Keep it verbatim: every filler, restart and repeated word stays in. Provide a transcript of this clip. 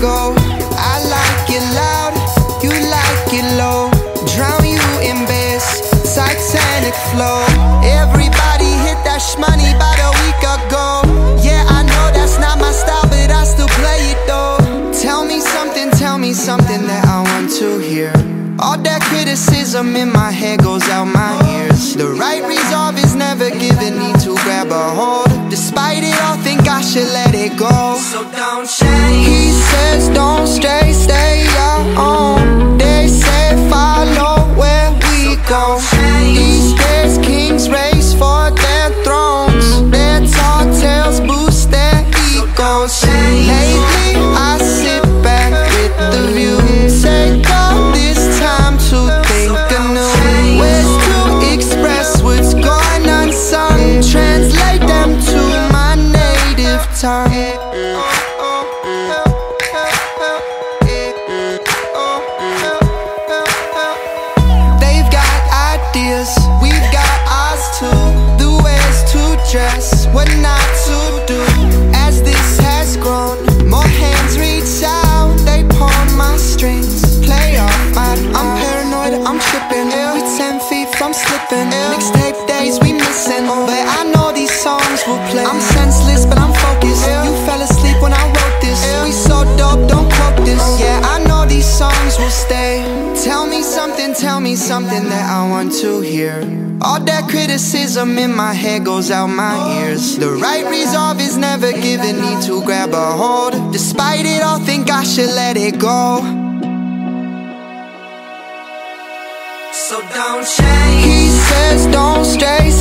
go. I like it loud, you like it low. Drown you in bass, Titanic flow. Everybody hit that shmoney about a week ago. Yeah, I know that's not my style, but I still play it though. Tell me something, tell me something that I want to hear. All that criticism in my head goes out my ears. The right resolve is never given, need to grab a hold. Despite it all, think I should let it go. So don't change. He says don't stray, stay your own. They say follow where we go. These days kings race for their thrones. Their tall tales boost their egos. Lately I sit back with the view. Take all this time to think anew. Ways to express what's going unsung. Translate them to my native tongue. They've got ideas, we've got ours too. The ways to dress, what not to do. As this has grown, more hands reach out. They pull my strings, play off my. I'm paranoid, I'm tripping. We ten feet from slipping. Mixtape days we missing, but I know these songs will play. I'm senseless, but I'm focused. You fell asleep when I wrote this. We so dope, don't quote this. Yeah, I know these songs will stay. Tell me something, tell me something that I want to hear. All that criticism in my head goes out my ears. The right resolve is never given, need to grab a hold. Despite it all, think I should let it go. So don't change. He says don't stray,